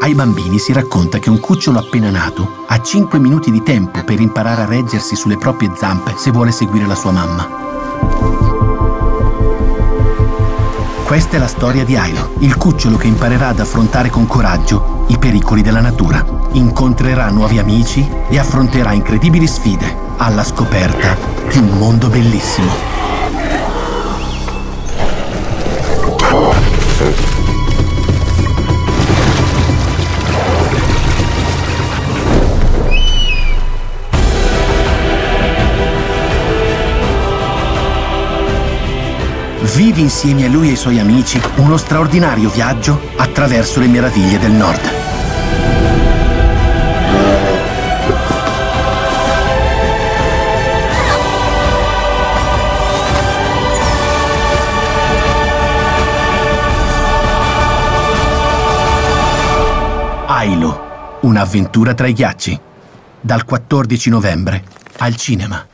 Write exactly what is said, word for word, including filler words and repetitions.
Ai bambini si racconta che un cucciolo appena nato ha cinque minuti di tempo per imparare a reggersi sulle proprie zampe se vuole seguire la sua mamma. Questa è la storia di Ailo, il cucciolo che imparerà ad affrontare con coraggio i pericoli della natura. Incontrerà nuovi amici e affronterà incredibili sfide alla scoperta di un mondo bellissimo. Vivi insieme a lui e ai suoi amici uno straordinario viaggio attraverso le meraviglie del Nord. Ailo, un'avventura tra i ghiacci. Dal quattordici novembre al cinema.